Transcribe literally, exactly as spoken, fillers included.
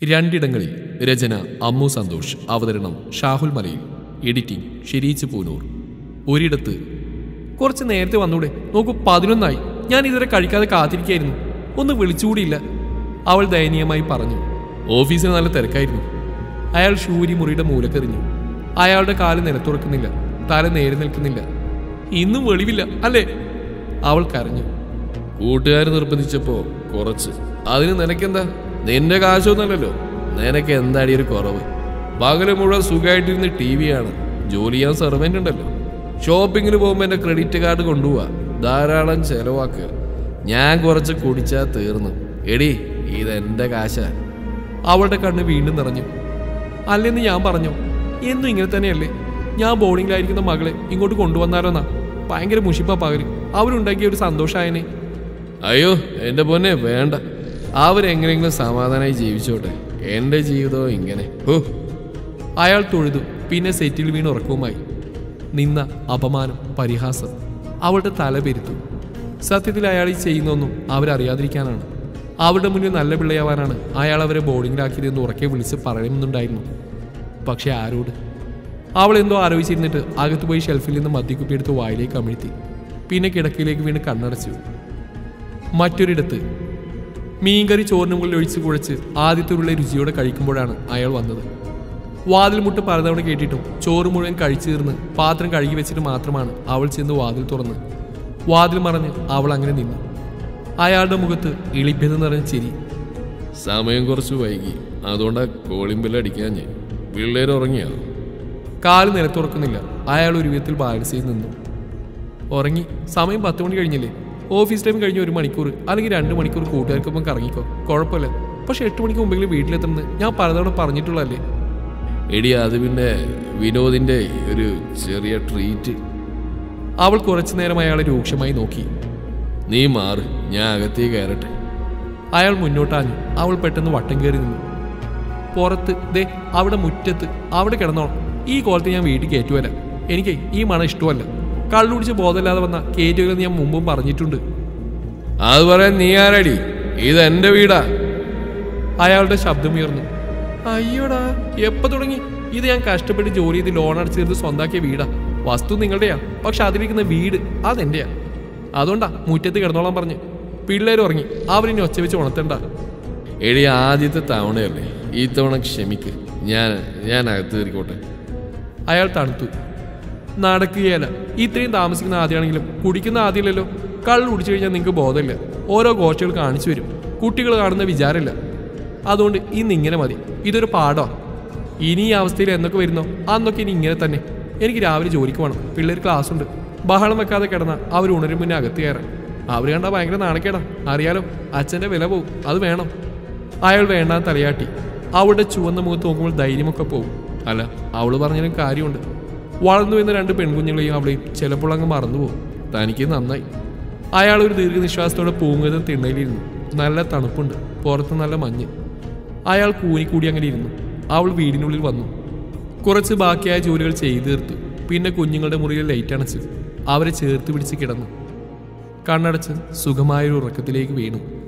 രണ്ടിടങ്ങളിൽ. രചന അമ്മു സന്തോഷ്. അവതരണം ഷാഹുൽ മലയിൽ. എഡിറ്റിംഗ് ഷിരീച്ച് പൂനൂർ. ഒരിടത്ത്. കുറച്ച് നേരത്തെ വന്നൂടെ? നോക്കൂ, പതിനൊന്നായി. ഞാൻ ഇതുവരെ കഴിക്കാതെ കാത്തിരിക്കായിരുന്നു. ഒന്ന് വിളിച്ചുകൂടിയില്ല, അവൾ ദയനീയമായി പറഞ്ഞു. ഓഫീസിൽ നല്ല തിരക്കായിരുന്നു. അയാൾ ശൂരി മുറിയുടെ മൂലക്കെറിഞ്ഞു. അയാളുടെ കാല് നിലത്തുറക്കുന്നില്ല, തല നേരെ നിൽക്കുന്നില്ല. ഇന്നും വെളിവില്ല അല്ലേ? അവൾ കരഞ്ഞു. കൂട്ടുകാർ നിർബന്ധിച്ചപ്പോ കുറച്ച്. അതിന് നിനക്കെന്താ? നിന്റെ കാശൊന്നല്ലല്ലോ. നിനക്ക് എന്താടി ഒരു കുറവ്? പകല് മുഴുവൻ സുഖമായിട്ടിരുന്ന് ടി വിയാണ്. ജോലി ചെയ്യാൻ സെർവൻ്റ് ഉണ്ടല്ലോ. ഷോപ്പിങ്ങിന് പോകുമ്പോൾ എൻ്റെ ക്രെഡിറ്റ് കാർഡ് കൊണ്ടുപോവാ. ധാരാളം ചെലവാക്കുക. ഞാൻ കുറച്ച് കുടിച്ചാൽ തീർന്നു. എടി, ഇതെന്റെ കാശാ. അവളുടെ കണ്ണ് വീണ്ടും നിറഞ്ഞു. അല്ലെന്ന് ഞാൻ പറഞ്ഞു. എന്നും ഇങ്ങനെ തന്നെയല്ലേ? ഞാൻ ബോർഡിങ്ങിലായിരിക്കുന്ന മകളെ ഇങ്ങോട്ട് കൊണ്ടുവന്നാലോന്നാ. ഭയങ്കര മുഷിപ്പാ പകല്. അവരുണ്ടാക്കിയ ഒരു സന്തോഷമായനെ. അയ്യോ എൻ്റെ പൊന്നെ, വേണ്ട. അവരെങ്ങനെയെങ്കിലും സമാധാനമായി ജീവിച്ചോട്ടെ. എൻ്റെ ജീവിതവും ഇങ്ങനെ. ഓ, അയാൾ തൊഴുതു. പിന്നെ സെറ്റിൽ വീണ് ഉറക്കവുമായി. നിന്ന, അപമാനം, പരിഹാസം. അവളുടെ തല പെരുത്തു. സത്യത്തിൽ അയാൾ ഈ ചെയ്യുന്നൊന്നും അവരറിയാതിരിക്കാനാണ്. അവരുടെ മുന്നിൽ നല്ല പിള്ളയാവാനാണ് അയാൾ അവരെ ബോർഡിങ്ങിലാക്കിയതെന്ന് ഉറക്കെ വിളിച്ച് പറയുന്നുണ്ടായിരുന്നു. പക്ഷെ ആരോട്? അവൾ എന്തോ ആലോചിച്ചിരുന്നിട്ട് അകത്ത് പോയി ഷെൽഫിൽ നിന്ന് മദ്യക്കുപ്പി എടുത്ത് വായിലേക്ക് അമിഴ്ത്തി. പിന്നെ കിടക്കയിലേക്ക് വീണ് കണ്ണടച്ചു. മറ്റൊരിടത്ത്. മീൻകറി ചോറിന് മുകളിൽ ഒഴിച്ച് കുഴച്ച് ആദ്യത്തെ രുചിയോടെ കഴിക്കുമ്പോഴാണ് അയാൾ വന്നത്. വാതിൽ മുട്ട് പലതവണ കേട്ടിട്ടും ചോറ് മുഴുവൻ കഴിച്ചു തീർന്ന് പാത്രം കഴുകി വെച്ചിട്ട് മാത്രമാണ് അവൾ ചെന്ന് വാതിൽ തുറന്ന്. വാതിൽ മറഞ്ഞ് അവൾ അങ്ങനെ നിന്നു. അയാളുടെ മുഖത്ത് ഇളിഭ്യത നിറഞ്ഞ ചിരി. സമയം കുറച്ച് വൈകി, അതുകൊണ്ടാ കോളിംഗ് ബെല്ല് അടിക്കാൻ. ഞാൻ പിള്ളേർ ഉറങ്ങിയോ? കാല് നിലത്തുറക്കുന്നില്ല. അയാൾ ഒരു വിധത്തിൽ ബാലൻസ് ചെയ്ത് നിന്നു. ഉറങ്ങി. സമയം പത്ത് മണി കഴിഞ്ഞില്ലേ? ഓഫീസ് ടൈം കഴിഞ്ഞ് ഒരു മണിക്കൂർ അല്ലെങ്കിൽ രണ്ട് മണിക്കൂർ കൂട്ടുകാർക്കൊപ്പം കറങ്ങിക്കോ, കുഴപ്പമില്ല. പക്ഷെ എട്ട് മണിക്ക് മുമ്പെങ്കിലും വീട്ടിലെത്തുന്നത് ഞാൻ പലതവണ പറഞ്ഞിട്ടുള്ളതല്ലേ? എടി, അത് പിന്നെ വിനോദിന്റെ ഒരു ചെറിയ ട്രീറ്റ്. അവൾ കുറച്ചു നേരം അയാളെ രൂക്ഷമായി നോക്കി. നീ മാറ്, ഞാൻ അകത്തേക്ക് കയറട്ടെ. അയാൾ മുന്നോട്ടാഞ്ഞു. അവൾ പെട്ടെന്ന് വട്ടം കയറി നിന്നു. പുറത്ത് ദേ, അവിടെ മുറ്റത്ത്. അവിടെ കിടന്നോളാം. ഈ കോലത്ത് ഞാൻ വീട്ടിൽ കയറ്റുവല്ല. എനിക്ക് ഈ മണം ഇഷ്ടമല്ല. കള്ളു കുടിച്ച് ബോധമില്ലാതെ വന്ന കയറ്റുകയെന്ന് ഞാൻ മുമ്പും പറഞ്ഞിട്ടുണ്ട്. അത് പറയാൻ നീ ആരടി? ഇത് എന്റെ വീടാ. അയാളുടെ ശബ്ദമുയർന്നു. അയ്യോടാ, എപ്പോ തുടങ്ങി? ഇത് ഞാൻ കഷ്ടപ്പെട്ട് ജോലി ചെയ്ത് ലോൺ അടച്ചിരുന്ന് സ്വന്താക്കിയ വീടാ. വസ്തു നിങ്ങളുടെയാ, പക്ഷെ അതിലിരിക്കുന്ന വീട് അതെന്റെയാ. അതുകൊണ്ടാ മുറ്റത്ത് കിടന്നോളാൻ പറഞ്ഞു. പിള്ളേർ ഉറങ്ങി. അവരിനി ഒച്ച വെച്ച് ഉണർത്തണ്ട. എടി, ആദ്യത്തെ തവണയല്ലേ, ഈ തവണ ക്ഷമിക്ക്. ഞാൻ ഞാൻ അകത്ത് കയറിക്കോട്ടെ. അയാൾ തണുത്തു. നടക്കുകയല്ല. ഇത്രയും താമസിക്കുന്ന ആദ്യമാണെങ്കിലും കുടിക്കുന്ന ആദ്യമല്ലല്ലോ. കള്ളു കുടിച്ചു കഴിഞ്ഞാൽ നിങ്ങൾക്ക് ബോധമില്ല. ഓരോ ഗോഷ്ഠികൾ കാണിച്ചു വരും. കുട്ടികൾ കാണുന്ന വിചാരമില്ല. അതുകൊണ്ട് ഇന്ന് ഇങ്ങനെ മതി. ഇതൊരു പാഠമാണ്. ഇനി ഈ അവസ്ഥയിൽ എന്നൊക്കെ വരുന്നോ അന്നൊക്കെ ഇനി ഇങ്ങനെ തന്നെ. എനിക്ക് രാവിലെ ജോലിക്ക് പോകണം. പിള്ളേർ ക്ലാസ് ഉണ്ട്. ബഹളം വെക്കാതെ കിടന്നാൽ അവർ ഉണരും മുന്നേ അകത്ത് കയറാൻ. അവർ കണ്ടാൽ ഭയങ്കര നാണക്കേടാ. അറിയാലോ, അച്ഛൻ്റെ വില പോവും. അത് വേണം. അയാൾ വേണ്ടാന്ന് തലയാട്ടി. അവളുടെ ചുവന്ന മുഖത്ത് നോക്കുമ്പോൾ ധൈര്യമൊക്കെ പോവും. അല്ല, അവൾ പറഞ്ഞതിനും കാര്യമുണ്ട്. വളർന്നു വരുന്ന രണ്ട് പെൺകുഞ്ഞുങ്ങളെയും അവളെയും ചിലപ്പോൾ അങ്ങ് മറന്നുപോകും. തനിക്ക് നന്നായി. അയാൾ ഒരു ദീർഘനിശ്വാസത്തോടെ പൂങ്ങുന്ന തിണ്ണയിലിരുന്നു. നല്ല തണുപ്പുണ്ട്. പുറത്ത് നല്ല മഞ്ഞ്. അയാൾ കൂനിക്കൂടി അങ്ങനെ ഇരുന്നു. അവൾ വീടിനുള്ളിൽ വന്നു. കുറച്ച് ബാക്കിയായ ജോലികൾ ചെയ്തു തീർത്തു. പിന്നെ കുഞ്ഞുങ്ങളുടെ മുറിയിൽ ലൈറ്റ് അണച്ചു. അവരെ ചേർത്ത് പിടിച്ച് കിടന്നു. കണ്ണടച്ച് സുഖമായൊരു ഉറക്കത്തിലേക്ക് വീണു.